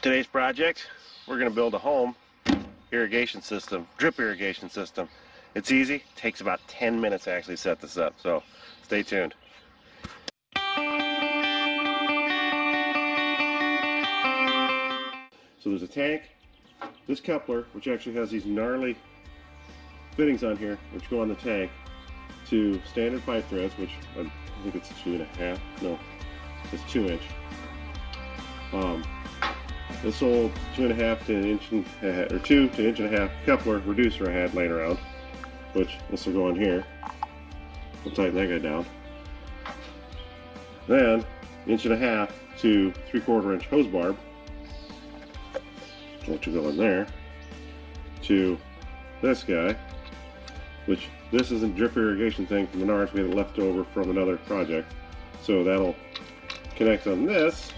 Today's project, we're going to build a home irrigation system, drip irrigation system. It's easy, takes about 10 minutes to actually set this up, so stay tuned. So there's a tank, this coupler, which actually has these gnarly fittings on here, which go on the tank, to standard pipe threads, which I think it's 2.5, no, it's 2 inch. This old 2.5 to 1 inch and a half, or 2 to 1.5 inch coupler reducer I had laying around, which this will go in here. We'll tighten that guy down. Then 1.5 to 3/4 inch hose barb, which will go in there, to this guy, which this is a drip irrigation thing from Menards. We had it left over from another project, so that'll connect on this.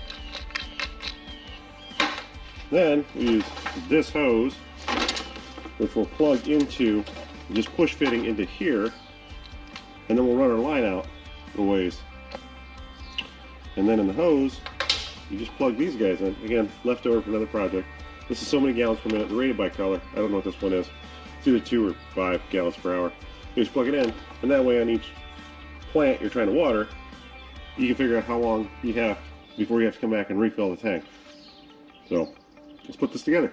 Then we use this hose, which will plug into, just push fitting into here, and then we'll run our line out a ways. And then in the hose, you just plug these guys in. Again, left over from another project. This is so many gallons per minute, rated by color. I don't know what this one is. It's either 2 or 5 gallons per hour. You just plug it in, and that way on each plant you're trying to water, you can figure out how long you have before you have to come back and refill the tank. So let's put this together.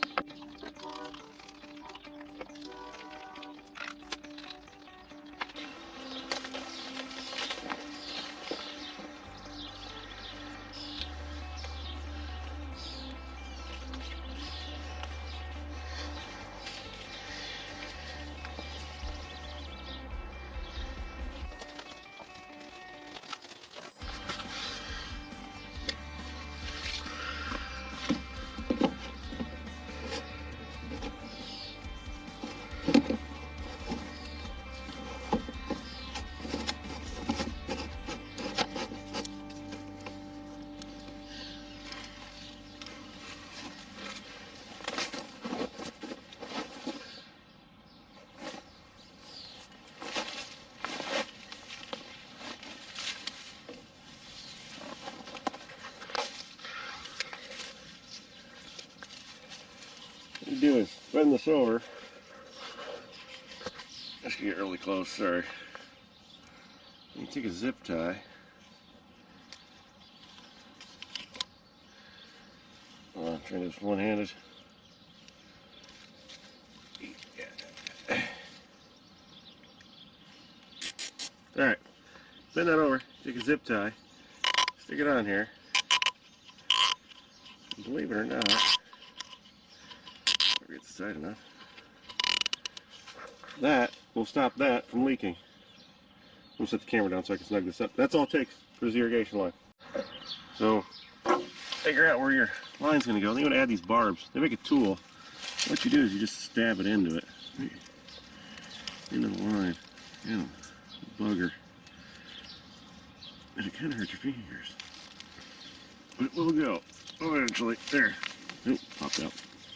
What you do is bend this over. Let's get really close, sorry. You take a zip tie. I'm trying this one-handed. Alright, bend that over, take a zip tie, stick it on here. And believe it or not, get the side enough. That will stop that from leaking. I'm gonna set the camera down so I can snug this up. That's all it takes for this irrigation line. So figure out where your line's gonna go. Then you want to add these barbs. They make a tool. What you do is you just stab it into it. Into the line. Yeah, bugger. And it kind of hurts your fingers. But it will go eventually. There. Oop, popped out.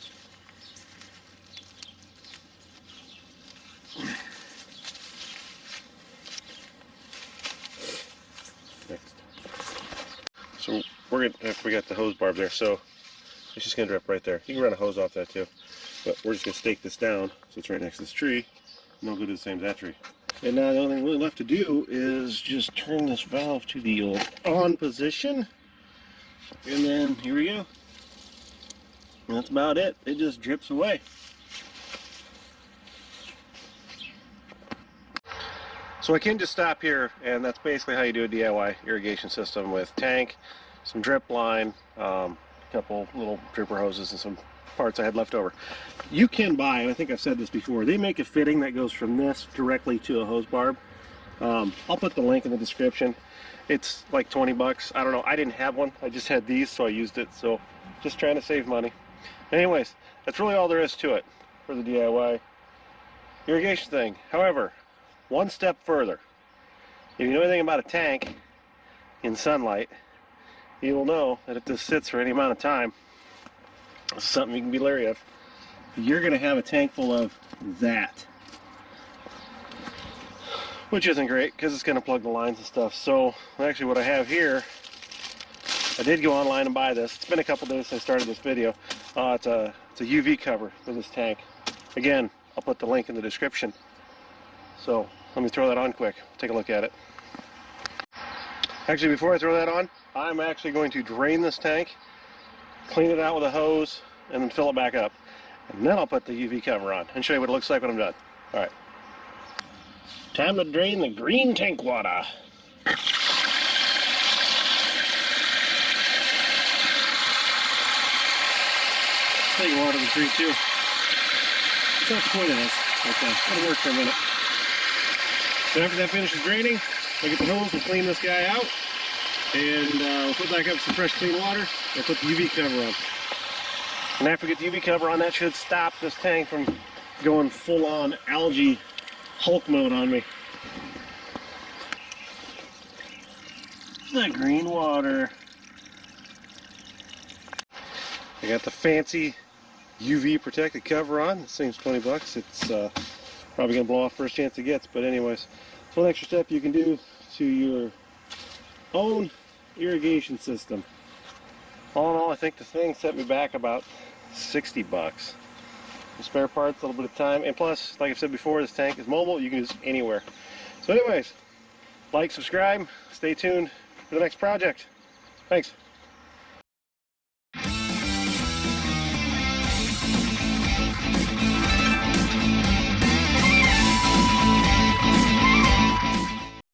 Next. So we're gonna, we got the hose barb there, so it's just gonna drip right there. You can run a hose off that too, but we're just gonna stake this down so it's right next to this tree, and it'll go to the same as that tree. And now the only thing really left to do is just turn this valve to the old on position, and then here we go. And that's about it. It just drips away. So I can just stop here, and that's basically how you do a DIY irrigation system with tank, some drip line, a couple little dripper hoses, and some parts I had left over. You can buy, and I think I've said this before, they make a fitting that goes from this directly to a hose barb. I'll put the link in the description. It's like 20 bucks. I don't know. I didn't have one. I just had these, so I used it. So just trying to save money. Anyways, that's really all there is to it for the DIY irrigation thing. However, one step further, if you know anything about a tank in sunlight, you will know that if this sits for any amount of time, this is something you can be leery of. You're going to have a tank full of that, which isn't great because it's going to plug the lines and stuff. So actually what I have here I did go online and buy this. It's been a couple days since I started this video. It's a UV cover for this tank. Again, I'll put the link in the description. So let me throw that on quick. Take a look at it. Actually, before I throw that on, I'm actually going to drain this tank, clean it out with a hose, and then fill it back up. And then I'll put the UV cover on and show you what it looks like when I'm done. All right. Time to drain the green tank water. Take water to treat too. That's not the point of this. Okay, it'll work for a minute. So after that finishes draining, I'll get the hose and clean this guy out. And we'll put back up some fresh clean water and put the UV cover on. And after we get the UV cover on, that should stop this tank from going full-on algae Hulk mode on me. The green water. I got the fancy UV protected cover on. This thing's 20 bucks. It's probably gonna blow off first chance it gets, but anyways, it's one extra step you can do to your own irrigation system. All in all, I think the thing set me back about 60 bucks. The spare parts, a little bit of time, and plus, like I've said before, this tank is mobile. You can use it anywhere. So anyways, like, subscribe, stay tuned for the next project. Thanks.